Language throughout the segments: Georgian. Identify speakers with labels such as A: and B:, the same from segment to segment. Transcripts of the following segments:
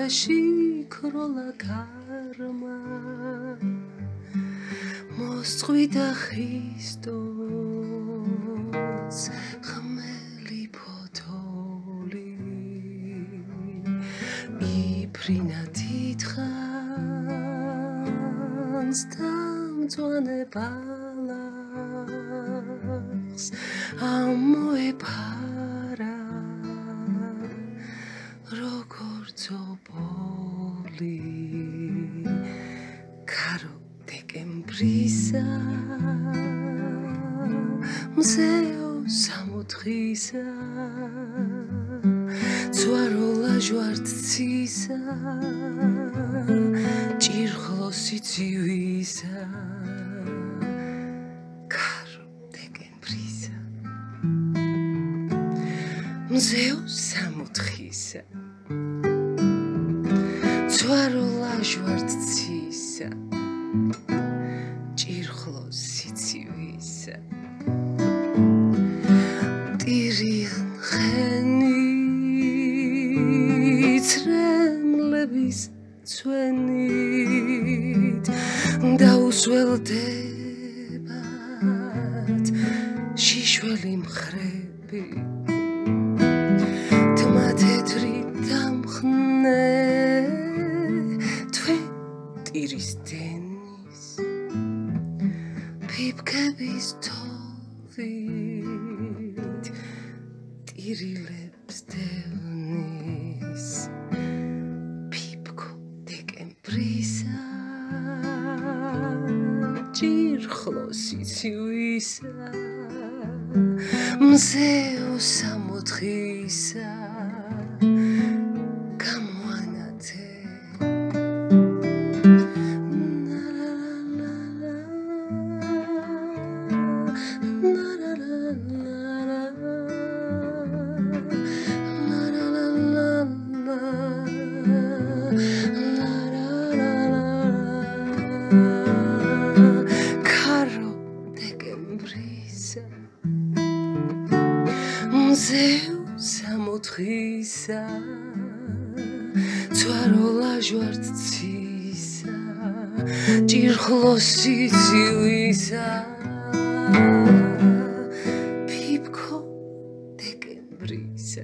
A: შიქროლა ქარმა მოსწყვიტა Χριστოს ხმელი ფოთოლი იფრინა თითხანს დამწვანე ბალახს ამოეფარა როგორც ობოლი ქარო დეკემბრისა მზეო სამოთხისა ცვარულა ჟვარტცისა ჭირხლო სიცივისა ქარო დეკემბრისა მზეო სამოთხისა ცვარულა ჟვარტცისა ჭირხლო სიცივისა ტირიან ხენით რემლების ცვენით დაუსველდებათ შიშველი მხრები თმა თეთრი დამხნე ტირის დენის ფიფქების თოვით ტირილებს დევნის ფიფქო დეკემბრისა ჭირხლო სიცივისა მზეო სამოთხისა მზეო სამოთხისა ცვარულა ჟვარტცისა ჭირხლო სიცივისა ფიფქო დეკემბრისა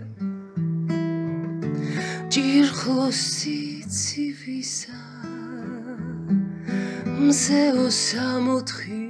A: ჭირხლო სიცივისა მზეო სამოთხისა